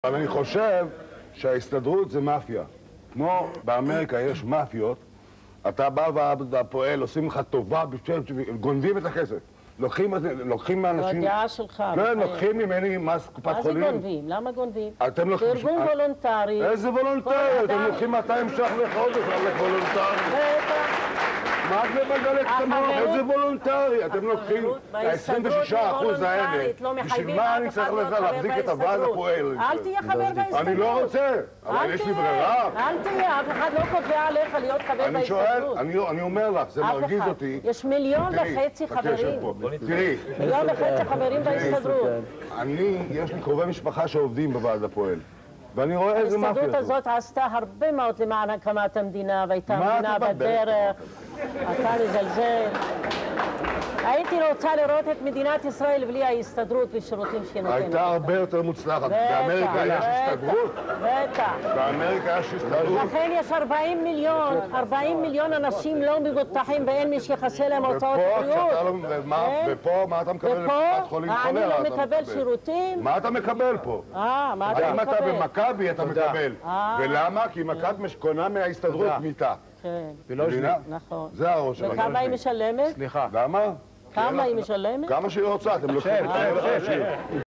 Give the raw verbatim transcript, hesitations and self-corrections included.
אבל אני חושב שההסתדרות זה מאפיה. כמו באמריקה יש מאפיות, אתה בא והפועל, עושים לך טובה, גונבים את הכסף. לוקחים מאנשים... זו הדעה שלך. כן, לוקחים ממני מס קופת חולים. מה זה גונבים? למה גונבים? אתם לוקחים... זה ארגון וולונטרי. איזה וולונטרי? אתם לוקחים מאתיים ש"ח לחודש על וולונטרי. מה את מבלבלת את המוח? איזה וולונטרי? אתם לוקחים ה-עשרים ושישה אחוז האלה. בשביל מה אני צריך להחזיק את הוועד הפועל? אל תהיה חבר בהסתדרות. אני לא רוצה, אבל יש לי ברירה. אל תהיה, אף אחד לא קובע עליך להיות חבר בהסתדרות. אני שואל, אני אומר לך, זה מרגיז אותי. יש מיליון וחצי חברים. תראי. מיליון וחצי חברים בהסתדרות. אני, יש לי קרובי משפחה שעובדים בוועד הפועל. ואני רואה איזה מאפיה זאת. ההסתדרות הזאת עשתה הרבה מאוד למען הקמת המדינה, והייתה מדינה בדרך. אתה מזלזל. הייתי רוצה לראות את מדינת ישראל בלי ההסתדרות ושירותים שנותנת. הייתה הרבה יותר מוצלחת. באמריקה יש הסתדרות? בטח. באמריקה יש הסתדרות? לכן יש ארבעים מיליון, ארבעים מיליון אנשים לא מבוטחים ואין מי שיחסה להם הוצאות בריאות. ופה מה אתה מקבל בקופת חולים חולה? אני לא מקבל שירותים. מה אתה מקבל פה? אה, מה אתה מקבל? אם אתה במכבי אתה מקבל. ולמה? כי מכבי קונה מההסתדרות מיטה. כן. מבינה? נכון. זה הראש שלנו. וכמה היא משלמת? סליחה. למה? כמה היא משלמת? כמה שהיא רוצה, אתם לוקחים את זה.